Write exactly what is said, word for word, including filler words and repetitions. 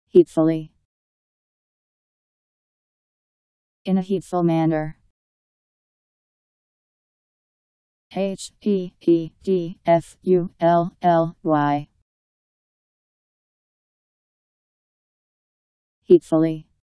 Heatfully. In a heatful manner. H E E D F U L L Y. Heatfully.